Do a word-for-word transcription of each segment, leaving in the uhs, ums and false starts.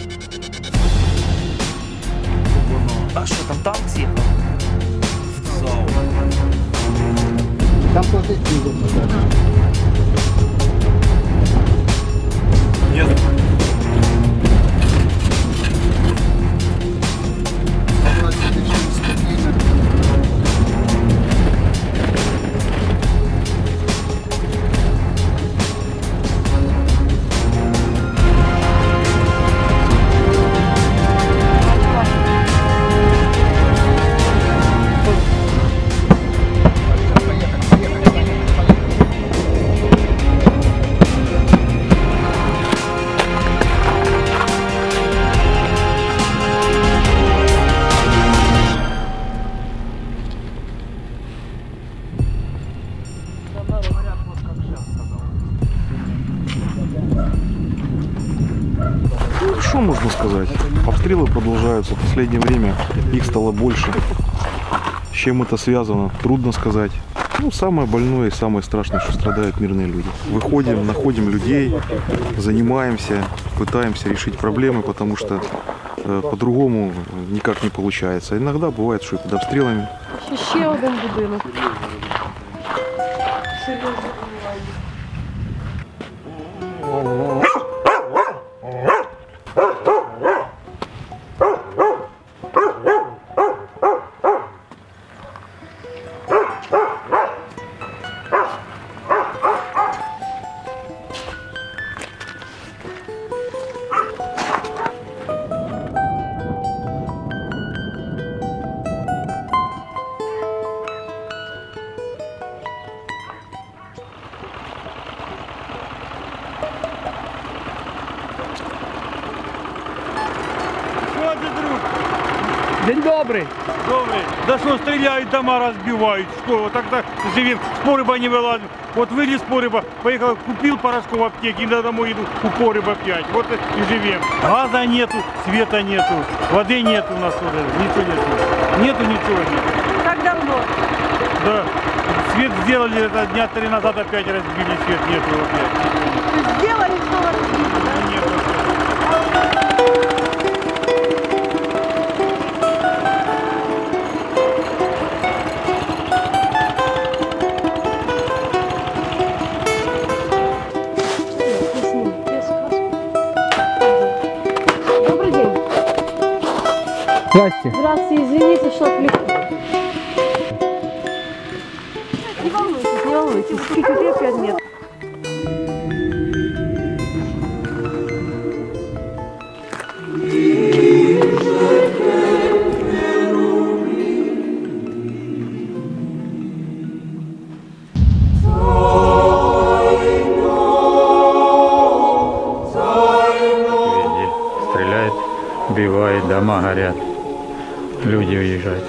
А що там танк з'їхав? Зал. Там позиції видно, так? Ні. Что можно сказать? Обстрелы продолжаются. В последнее время их стало больше. С чем это связано, трудно сказать. Ну, самое больное и самое страшное, что страдают мирные люди. Выходим, находим людей, занимаемся, пытаемся решить проблемы, потому что э, по-другому никак не получается. Иногда бывает, что и под обстрелами. Ще один будинок. Серйозно. День добрый. Добрый. Да что, стреляют, дома разбивают. Что, вот тогда живем, с порыба не вылазим. Вот вылез с порыба, поехал, купил порошку в аптеке, и на домой иду, у порыба опять. Вот и живем. Газа нету, света нету, воды нету у нас тоже, ничего нету. Нету ничего нет. Как давно? Да. Свет сделали, это дня три назад опять разбили, свет нету опять. Сделали, снова разбили, да? Нету. Добрый день. Здрасте. Здравствуйте, извините, что отвлеку. Не волнуйтесь, не волнуйтесь. Секретаря опять нет. Стреляет, убивает, дома горят, люди уезжают.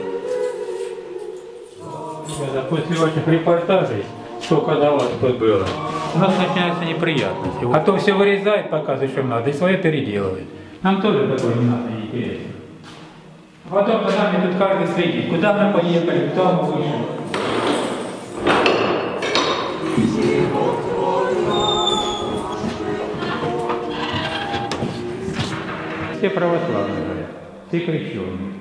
После ваших репортажей, сколько до вас тут было, у нас начинаются неприятности. А то все вырезает, показывает, что надо, и свое переделывает. Нам тоже такое не надо, не интересно. Потом, когда мне тут каждый следит, куда мы поехали, кто мы вышли. Все православные говорят, все крещенные.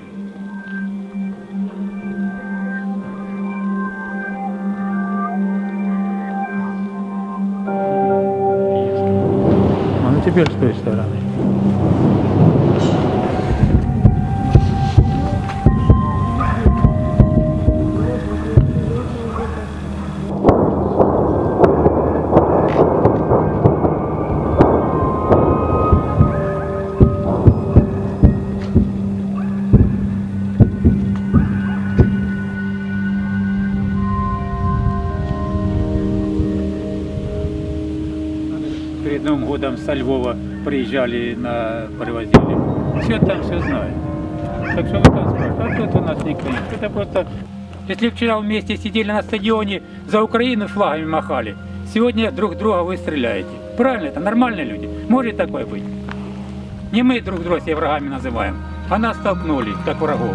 А ну теперь с той стороны. Перед Новым годом со Львова приезжали, на, привозили. Все там все знают. Так что вы там спрашиваете, а тут у нас никто нет. Это просто... Если вчера вместе сидели на стадионе, за Украину флагами махали, сегодня друг друга вы стреляете. Правильно, это нормальные люди. Может такое быть? Не мы друг друга себе врагами называем, а нас столкнули, как врагов.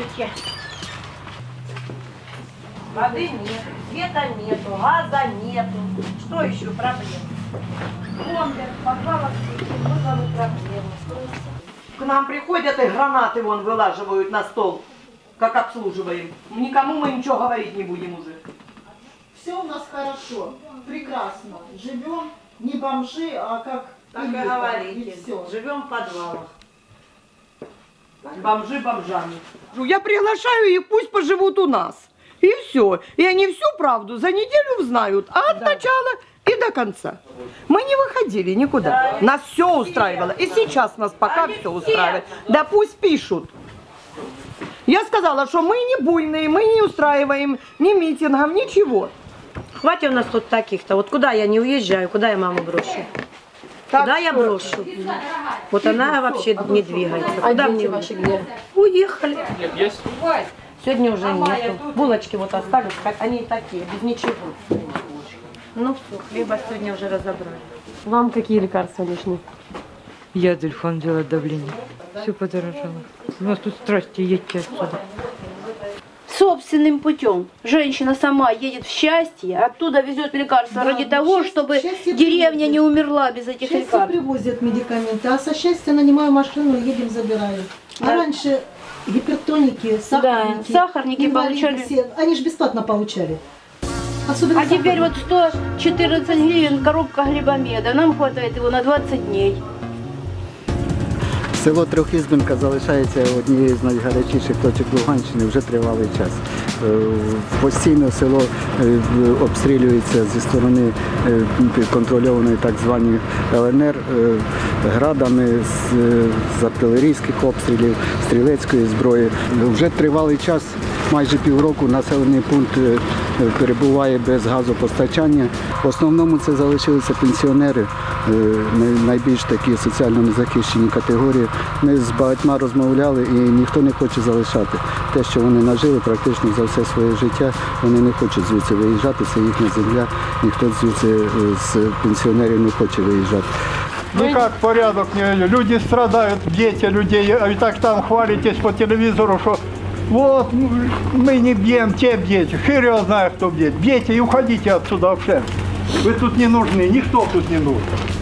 Здравствуйте. Воды нет, света нету, газа нету. Что еще проблем? Бомбер, подвалов, вот вам и проблемы. К нам приходят и гранаты вон вылаживают на стол, как обслуживаем. Никому мы ничего говорить не будем уже. Все у нас хорошо, прекрасно. Живем не бомжи, а как Так и элита, говорите. и все. Живем в подвалах. Бомжи бомжами. Я приглашаю их, пусть поживут у нас. И все. И они всю правду за неделю узнают, а от да. начала и до конца. Мы не выходили никуда. Да. Нас все устраивало. И сейчас нас пока они все устраивает. Да пусть пишут. Я сказала, что мы не буйные, мы не устраиваем ни митингов, ничего. Хватит у нас тут таких-то. Вот куда я не уезжаю, куда я маму брошу? Так куда что? я брошу? Вот она вообще не двигается. А куда дети мне ваши где? Уехали. Есть? Сегодня уже нету. Булочки вот остались, как они такие, без ничего. Ну все, хлеба сегодня уже разобрали. Вам какие лекарства нужны? Я Дельфон делать давление. Все подорожало. У нас тут страсти едьте отсюда. Собственным путем. Женщина сама едет в счастье, оттуда везет лекарства Да, ради того, счастье, чтобы счастье деревня привозят. не умерла без этих Счастье лекарств. привозят медикаменты, а со счастья нанимаю машину и едем забираем. А Да. раньше гипертоники, сахарники, Да, сахарники инвалиды получали. все, они же бесплатно получали. Особенно А теперь сахарники. вот сто четырнадцать гривен коробка хлебомеда. Нам хватает его на двадцать дней. Село Трьохізбинка залишається однією з найгарячіших точок Луганщини вже тривалий час. Е, Постійно село е, обстрілюється зі сторони е, контрольованої так званої Л Н Р е, градами з, з артилерійських обстрілів, стрілецької зброї. Вже тривалий час, майже півроку, населений пункт е, перебуває без газопостачання. В основному це залишилися пенсіонери, е, най- найбільш такі соціально незахищені категорії. Ми з багатьма розмовляли і ніхто не хоче залишати. Те, що вони нажили практично за все своє життя, вони не хочуть звідси виїжджати, це їхня земля, ніхто звідси з пенсіонерів не хоче виїжджати. Никак порядок не... Люди страдают, дети людей, а и так там хвалитесь по телевизору, что вот мы не бьем, те бьете. Хер его знает, кто бьет. Бейте и уходите отсюда вообще. Вы тут не нужны, никто тут не нужен.